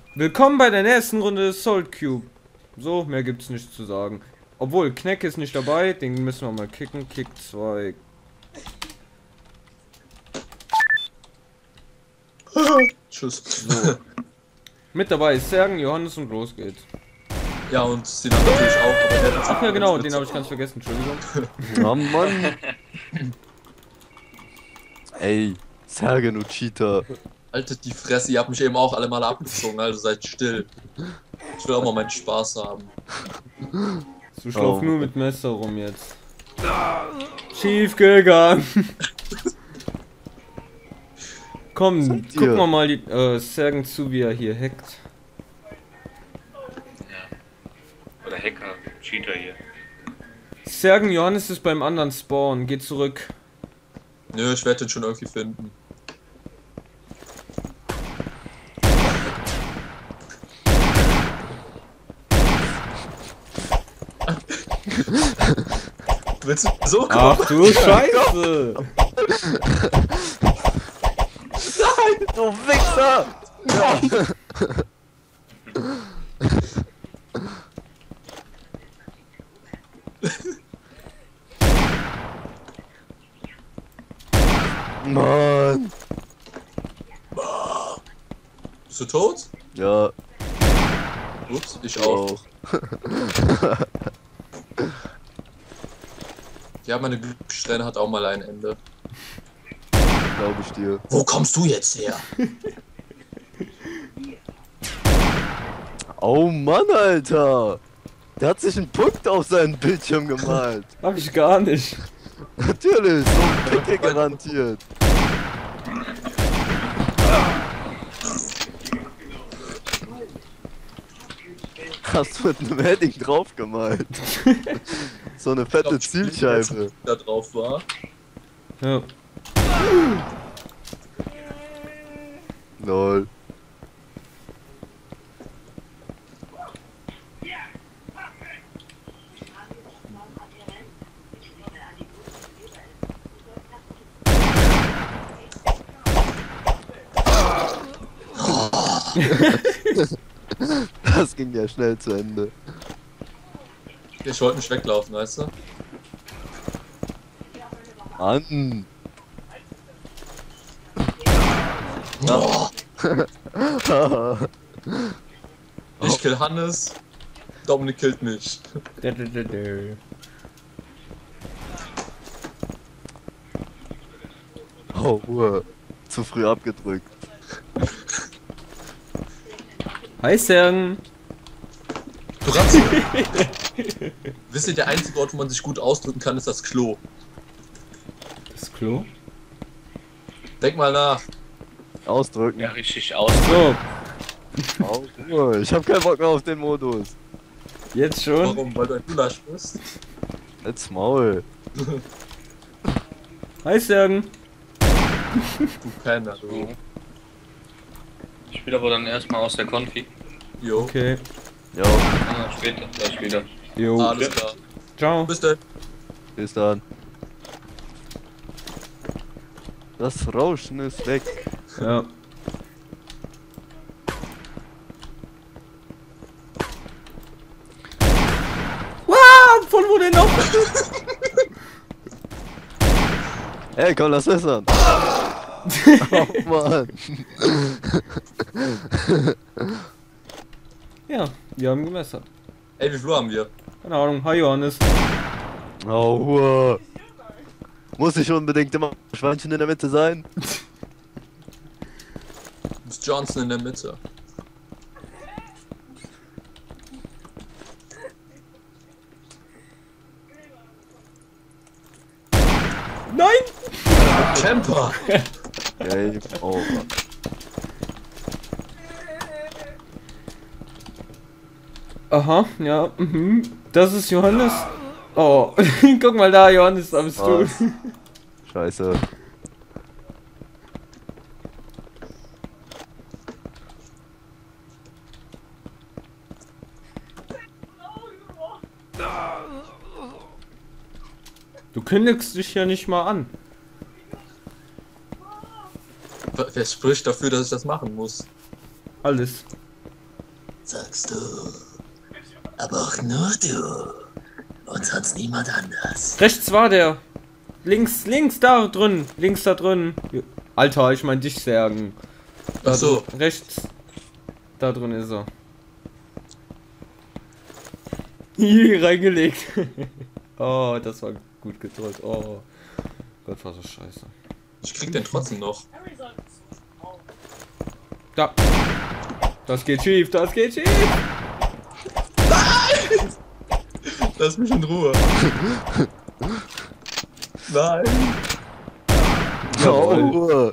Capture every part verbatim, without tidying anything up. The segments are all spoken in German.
Willkommen bei der nächsten Runde Salt Cube. So, mehr gibt's nicht zu sagen. Obwohl, Kneck ist nicht dabei, den müssen wir mal kicken. Kick zwei. Tschüss. So. Mit dabei ist Sergen, Johannes und los geht's. Ja, und den haben natürlich auch, aber der hat Ach ja genau, den habe ich ganz vergessen, Entschuldigung. Oh Mann. Ey, Sergen, du Cheater. Haltet die Fresse, ihr habt mich eben auch alle mal abgezogen, also seid still. Ich will auch mal meinen Spaß haben. Du schlauf Oh. nur mit Messer rum jetzt. Schief gegangen. Komm, Seid gucken ihr? wir mal die äh, Sergen zu, wie er hier hackt. Ja. Oder Hacker, Cheater hier. Sergen, Johannes ist beim anderen Spawn, geh zurück. Nö, ich werde den schon irgendwie finden. Willst du so kommen? Ach du Scheiße! Nein, du Wichser! Mann! Bist du tot? Ja, Ups, ich auch. auch. Ja, meine Glückssträhne hat auch mal ein Ende. Glaube ich dir. Wo kommst du jetzt her? Oh Mann, Alter! Der hat sich einen Punkt auf seinen Bildschirm gemalt. Hab ich gar nicht. Natürlich, so ein Picke garantiert. Hast du mit einem Heading drauf gemalt? So eine fette Glaub, Zielscheibe. Da drauf war. Ja. Lol. Das ging ja schnell zu Ende. Ich wollte nicht weglaufen, weißt du? Mann! Oh. Ich kill Hannes. Dominik killt mich. Dä, dä, dä, dä. Oh, Ruhe. Zu früh abgedrückt. Hi Sergen. Du Ratze. Wisst ihr, der einzige Ort, wo man sich gut ausdrücken kann, ist das Klo. Das Klo? Denk mal nach. Ausdrücken. Ja, richtig aus. So, Oh, Ruhe. Ich hab keinen Bock mehr auf den Modus. jetzt schon. Warum? Weil du ein Gulasch bist? Jetzt Maul. Hi Sergen. Du Penner, du. Ich spiele aber dann erstmal aus der Konfi. Jo. Okay. Jo, Ah, später, gleich wieder. Jo. Alles klar. Ciao. Bis dann. bis dann. Das Rauschen ist weg. Ja. Wow, von wo denn noch? Ey, komm, lass messern. Oh Mann. Ja, wir haben gemessert. Ey, wie viel Uhr haben wir? Keine Ahnung. Hi Johannes. Oh, Ruhe. Muss ich unbedingt immer Schweinchen in der Mitte sein? Du bist Johnson in der Mitte. Nein! Camper! Game over. Aha, ja. Mhm. Das ist Johannes. Oh, guck mal da, Johannes, da bist du. Was? Scheiße. Du kündigst dich ja nicht mal an. Wer spricht dafür, dass ich das machen muss? Alles. Sagst du. Aber auch nur du. Und sonst niemand anders. Rechts war der. Links, links da drin. Links da drin. Alter, ich mein dich sagen. Ach so. drin, rechts. Da drin ist er. Hier reingelegt. Oh, das war gut gedrückt. Oh. Gott, war das scheiße. Ich krieg den trotzdem noch. Da. Das geht schief, das geht schief. Nein! Lass mich in Ruhe. Nein. Jawohl.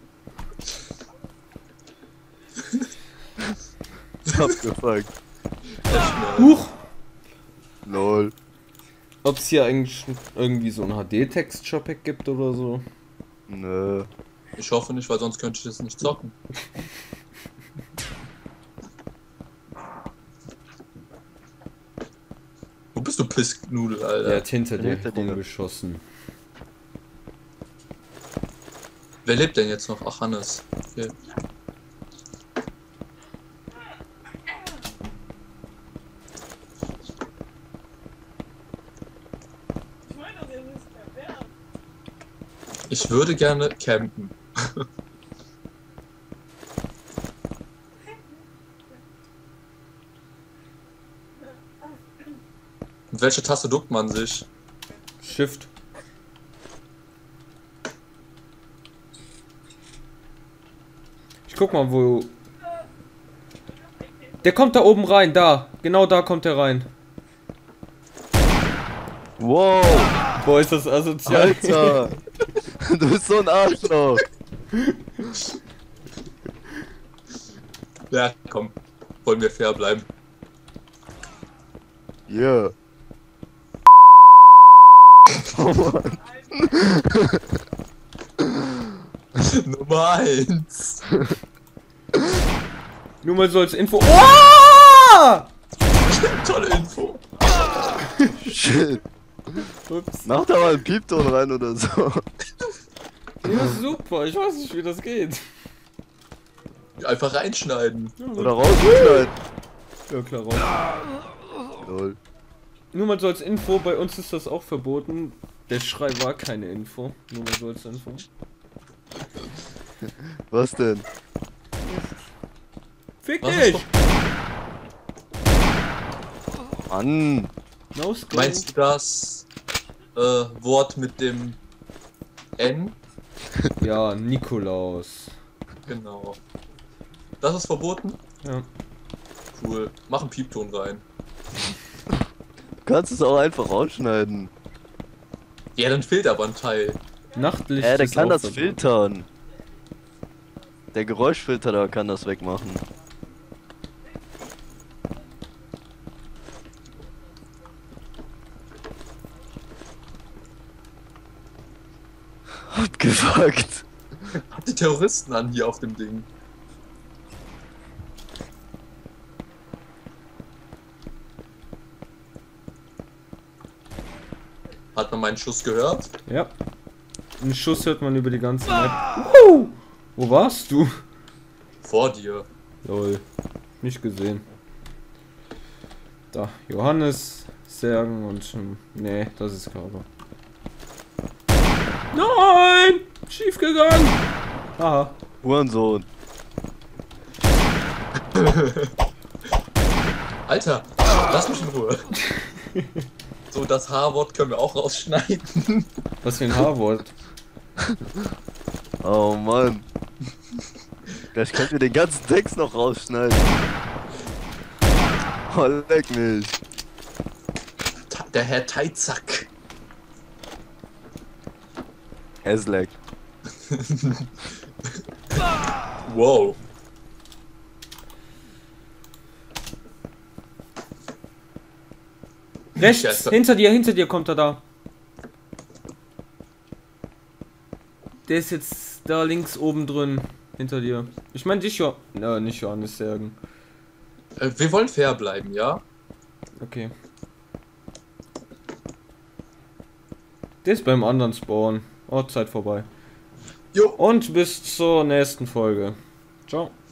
Abgefuckt. Huch. Lol. Ob es hier eigentlich irgendwie so ein H D-Texture-Pack gibt oder so? Nö. Ich hoffe nicht, weil sonst könnte ich das nicht zocken. Wo bist du, Pissknudel, Alter? Der hat hinter dir Hinter dir. rumgeschossen. Wer lebt denn jetzt noch? Ach, Hannes. Okay. Ich würde gerne campen. Mit welcher Taste duckt man sich? Shift. Ich guck mal, wo... Der kommt da oben rein, da. Genau da kommt er rein. Wow. Boah, ist das asozial. Alter. Du bist so ein Arschloch. Ja, komm. Wollen wir fair bleiben. Yeah. Oh Mann. Nummer eins. Nur mal so als Info. Oh! Tolle Info. Shit. Ups. Mach da mal einen Piepton rein oder so. Ja, super. Ich weiß nicht, wie das geht. Einfach reinschneiden. Oder rausschneiden. Ja, klar, raus. Lol. Nur mal so als Info, bei uns ist das auch verboten. Der Schrei war keine Info. Nur mal so als Info. Was denn? Fick Was dich! ist Mann. No scope. Meinst du das äh, Wort mit dem N? Ja, Nikolaus. Genau. Das ist verboten? Ja. Cool. Mach einen Piepton rein. Du kannst es auch einfach rausschneiden. Ja, dann fehlt aber ein Teil. Nachtlicht. Äh, der ist kann auch das verboten. filtern. Der Geräuschfilter da kann das wegmachen. Abgefuckt. Hat die Terroristen an hier auf dem Ding. Hat man meinen Schuss gehört? Ja. Einen Schuss hört man über die ganze Map. Uh! Wo warst du? Vor dir. Lol. Nicht gesehen. Da, Johannes, Sergen und... ähm, nee, das ist Körper. Nein! Schief gegangen! Haha. Hurensohn. Alter, lass mich in Ruhe. So, das H-Wort können wir auch rausschneiden. Was für ein H-Wort. Oh Mann. Gleich könnt ihr den ganzen Text noch rausschneiden. Oh, leck mich. Ta- Der Herr Teizack. Hässleck. Wow. Rechts, Geister. hinter dir, hinter dir kommt er da. Der ist jetzt da links oben drin. Hinter dir. Ich meine dich, Jo... Ja, nicht Johannes Sergen. Äh, wir wollen fair bleiben, ja? Okay. Der ist beim anderen Spawn. Oh, Zeit vorbei. Jo. Und bis zur nächsten Folge. Ciao.